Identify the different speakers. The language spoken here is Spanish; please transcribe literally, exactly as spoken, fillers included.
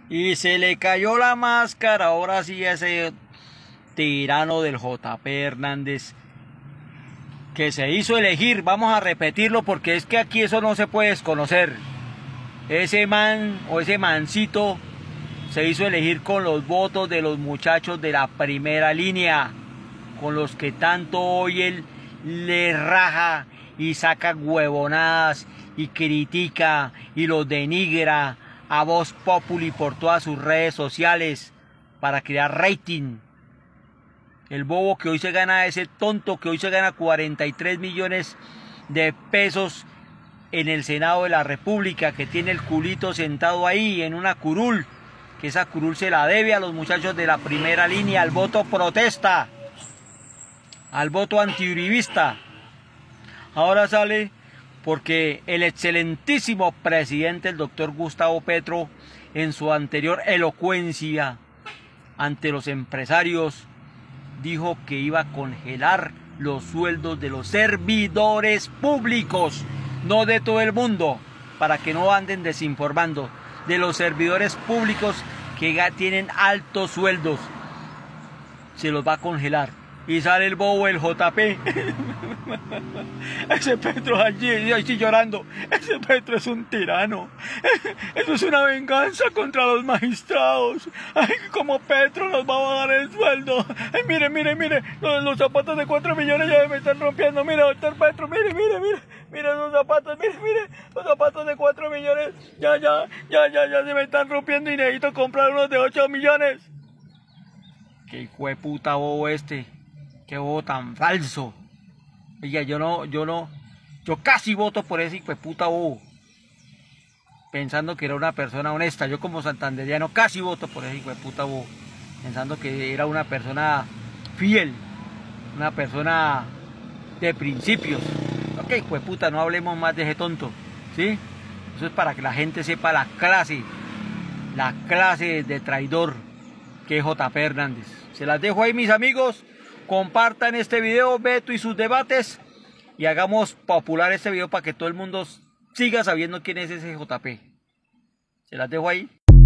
Speaker 1: Y se le cayó la máscara, ahora sí, a ese tirano del J P Hernández, que se hizo elegir. Vamos a repetirlo porque es que aquí eso no se puede desconocer. Ese man o ese mancito se hizo elegir con los votos de los muchachos de la primera línea, con los que tanto hoy él le raja y saca huevonadas y critica y los denigra a Voz Populi por todas sus redes sociales para crear rating. El bobo que hoy se gana, ese tonto que hoy se gana cuarenta y tres millones de pesos en el Senado de la República, que tiene el culito sentado ahí en una curul, que esa curul se la debe a los muchachos de la primera línea, al voto protesta, al voto antiuribista. Ahora sale porque el excelentísimo presidente, el doctor Gustavo Petro, en su anterior elocuencia ante los empresarios, dijo que iba a congelar los sueldos de los servidores públicos, no de todo el mundo, para que no anden desinformando, de los servidores públicos que tienen altos sueldos, se los va a congelar. Y sale el bobo, el J P. Ese Petro allí, allí llorando. Ese Petro es un tirano. Eso es una venganza contra los magistrados. Ay, como Petro nos va a bajar el sueldo. Ay, mire, mire, mire. Los, los zapatos de cuatro millones ya me están rompiendo. Mira, doctor Petro, mire, mire, mire. Mire los zapatos, mire, mire. Los zapatos de cuatro millones. Ya, ya, ya, ya, ya se me están rompiendo y necesito comprar unos de ocho millones. Qué hijo de puta bobo este. Qué bobo tan falso. Oiga, yo no, yo no, yo casi voto por ese hijo de puta bobo, pensando que era una persona honesta. Yo como santanderiano casi voto por ese hijo de puta bobo, pensando que era una persona fiel, una persona de principios. Ok, hijo de puta, no hablemos más de ese tonto, ¿sí? Eso es para que la gente sepa la clase, la clase de traidor que es J P Hernández. Se las dejo ahí, mis amigos. Compartan este video, Beto y sus debates, y hagamos popular este video para que todo el mundo siga sabiendo quién es ese J P. Se las dejo ahí.